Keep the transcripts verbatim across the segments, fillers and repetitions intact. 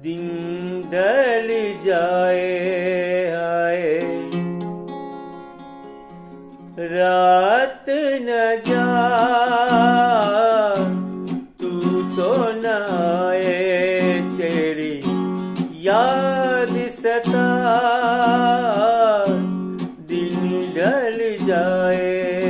दिन ढल जाए आए, रात न जा तू तो न आए, तेरी याद सता दिन ढल जाए।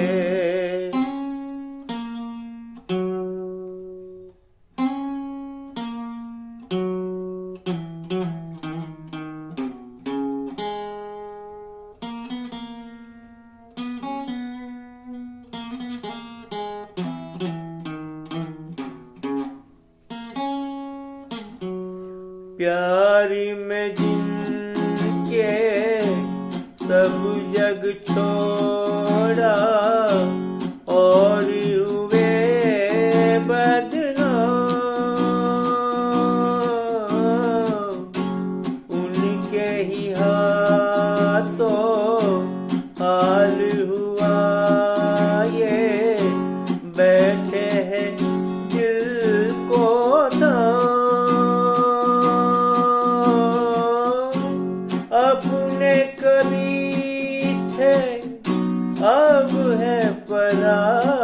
प्यार में जिनके सब जग छोड़ा और हुए बदनाम, उनके ही हाथों हाल हुआ ये, बैठे हैं दिल को अपने कभी थे अब है पराए।